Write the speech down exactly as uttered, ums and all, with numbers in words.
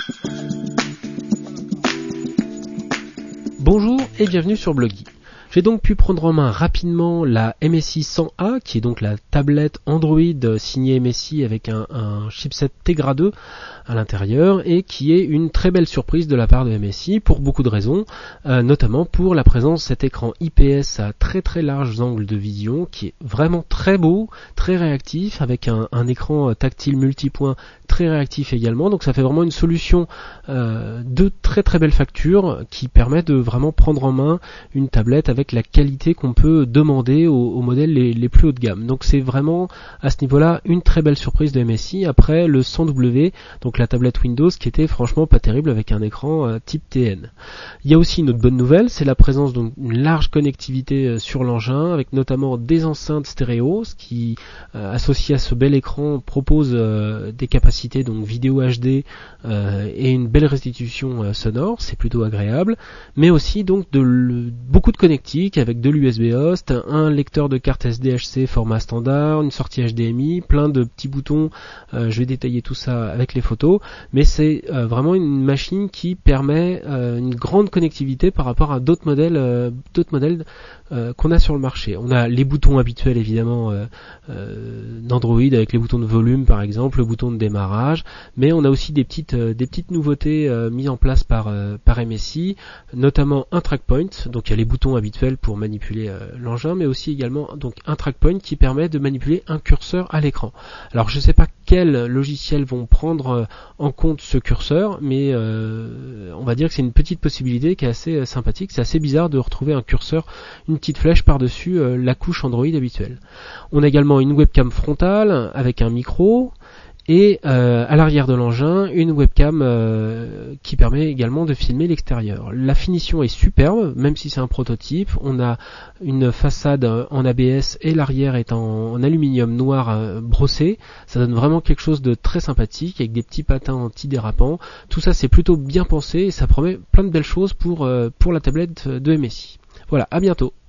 Bonjour et bienvenue sur Blogy. J'ai donc pu prendre en main rapidement la M S I cent A, qui est donc la tablette Android signée M S I avec un, un chipset Tegra deux à l'intérieur, et qui est une très belle surprise de la part de M S I pour beaucoup de raisons, euh, notamment pour la présence de cet écran I P S à très très larges angles de vision, qui est vraiment très beau, très réactif, avec un, un écran tactile multipoint très réactif également. Donc ça fait vraiment une solution euh, de très très belle facture qui permet de vraiment prendre en main une tablette avec la qualité qu'on peut demander aux, aux modèles les, les plus haut de gamme. Donc c'est vraiment à ce niveau-là une très belle surprise de M S I après le cent W, donc la tablette Windows qui était franchement pas terrible avec un écran euh, type T N. Il y a aussi une autre bonne nouvelle, c'est la présence d'une large connectivité euh, sur l'engin, avec notamment des enceintes stéréo, ce qui euh, associé à ce bel écran propose euh, des capacités donc vidéo H D euh, et une belle restitution euh, sonore, c'est plutôt agréable, mais aussi donc de le, beaucoup de connectique avec de l'U S B host, un lecteur de carte S D H C format standard, une sortie H D M I, plein de petits boutons, euh, je vais détailler tout ça avec les photos, mais c'est euh, vraiment une machine qui permet euh, une grande connectivité par rapport à d'autres modèles, euh, d'autres modèles euh, qu'on a sur le marché. On a les boutons habituels évidemment euh, euh, d'Android avec les boutons de volume par exemple, le bouton de démarrage, mais on a aussi des petites, euh, des petites nouveautés euh, mises en place par, euh, par M S I, notamment un track point, donc il y a les boutons habituels pour manipuler euh, l'engin, mais aussi également donc un track point qui permet de manipuler un curseur à l'écran. Alors je ne sais pas quels logiciels vont prendre euh, en compte ce curseur, mais euh, on va dire que c'est une petite possibilité qui est assez euh, sympathique. C'est assez bizarre de retrouver un curseur, une petite flèche par-dessus euh, la couche Android habituelle. On a également une webcam frontale avec un micro, et euh, à l'arrière de l'engin une webcam euh, qui permet également de filmer l'extérieur. La finition est superbe, même si c'est un prototype. On a une façade en A B S et l'arrière est en, en aluminium noir euh, brossé. Ça donne vraiment quelque chose de très sympathique avec des petits patins antidérapants. Tout ça c'est plutôt bien pensé et ça promet plein de belles choses pour, euh, pour la tablette de M S I. Voilà, à bientôt.